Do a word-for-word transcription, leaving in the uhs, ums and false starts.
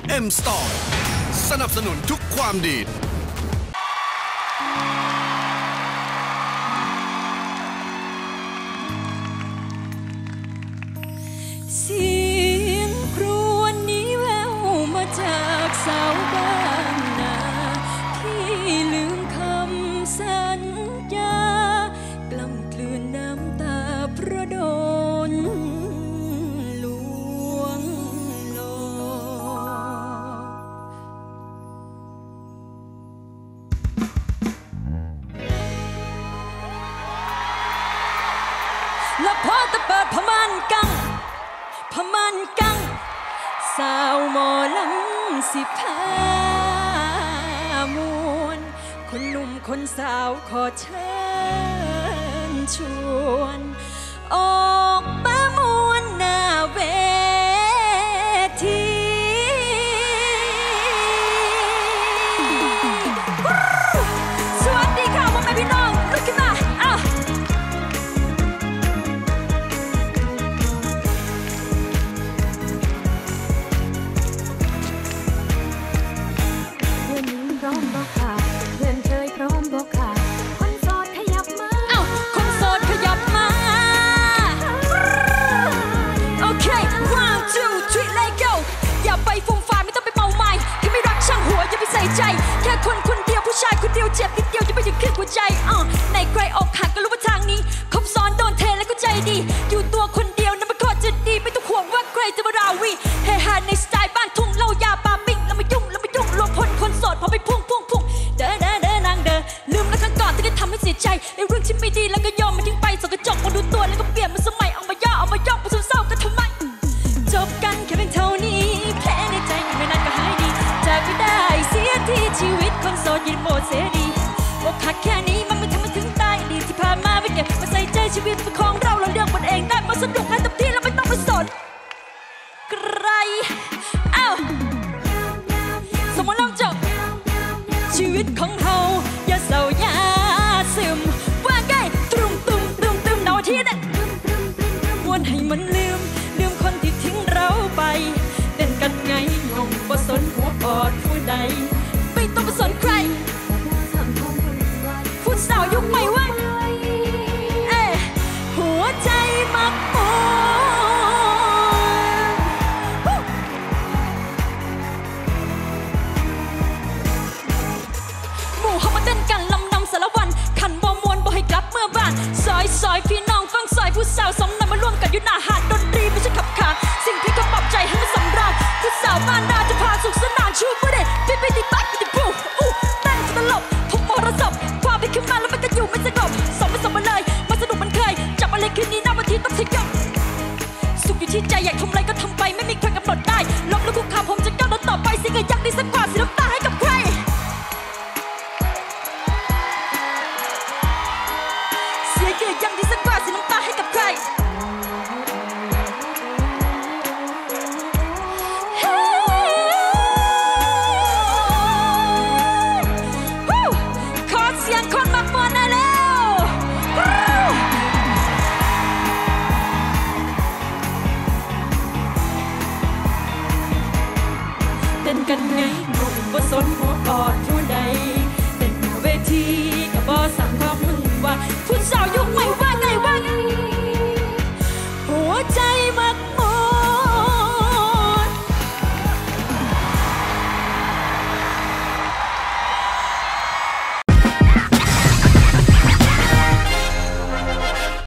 เอ็ม สตอร์ สนับสนุนทุกความดีเสียงครวญนี้แววมาจากสาวบ้านนาที่ลืมคำสัญญากล้ำกลืนน้ำตาเพราะโดนลวงหลอกแล้วพอตะเปิดพม่านกังพม่านกังสาวหมอลำสิพามวนคนหนุ่มคนสาวขอเชิญชวนออกมามวนหน้าเวทีสวัสดีค่ะพ่อแม่พี่น้องลุกขึ้นมาอ้าวพร้อมบอกค่ะเพื่อนเคยพร้อมบอกค่ะคนโสดขยับมาเอ้าคนโสดขยับมาโอเค one two three let go อย่าไปฟุ้งฟ่านไม่ต้องไปเมาไม้ที่ไม่รักช่างหัวอย่าไปใส่ใจแค่คนคนเดียวผู้ชายคนเดียวเจ็บนิดเดียวจะไม่ถึงขึ้นหัวใจอ่ะในใครอกหักก็รู้ว่าทางนี้คบซ้อนโดนเทแล้วก็ใจดีอยู่ตัวคนเดียวนั่นมันก็จะดีไม่ต้องห่วงว่าใครจะมาราวีเฮฮาในสไตล์บ้านทุ่งเล่ายาปาปิ้งแล้วมายุ่งแล้วมายุ่งรวมพลคนโสดพอไปพุ่งพุ่งพุ่งเด้อเด้อเด้อนางเด้อลืมแล้วครั้งก่อนที่ได้ทำให้เสียใจในเรื่องที่ไม่ดีแล้วก็ยอมมันทิ้งไปส่องกระจกมาดูตัวแล้วก็เปลี่ยนมันสมัยเอามาย่อเอามายกมาเศร้าๆก็ทำไมจบกันแค่เพียงเท่านี้แผลในใจไม่นานก็หายดีจากไม่ได้เสียที่ชีวิตคนโสดยินโหมดเสียดีอกหักแค่นี้มันไม่ทำให้ถึงตายดีที่ผ่านมาไม่เก็บมาใส่ใจชีวิตของเราเราเลือกมันเองได้มาสนุกและเต็มที่แล้วไม่ต้องไปสนใครอ้าวสมมติลองจบชีวิตของเราอย่าเศร้าอย่าซึมว่าไงตรุมตุมตรุมตุมเนาที่นั่นวนให้มันลืมลืมคนที่ทิ้งเราไปเต้นกันไงงงบ่สนหัวปอดผู้ใดไม่ต้องไปสนใครพูดสาวยุคใหม่ว่าเอ๊หัวใจมักมองหมู่เขามาเต้นกันลำนำสารวันขันบ่มวนบ่ให้กลับเมื่อบ้านซอยซอยพี่น้องฟังซอยผู้สาวสมนำมาร่วมกันอยู่หน้าหาดดนตรีไม่ใช่ขับขานสิ่งที่ก็ปรับใจให้มันสำราญผู้สาวบ้านนาจะพาสุขสนานชูมือเด็ดปิ๊บปิ๊บปิ๊บปิ๊บปิ๊บปุ๊บอู้เต้นตลบพกมรสพความไปขึ้นมาแล้วมันก็อยู่ไม่สงบสมไม่สมมาเลยมาสนุกมันเคยจับอะไรคืนนี้หน้าวันที่ต้องทะยกสุขอยู่ที่ใจอยากทำ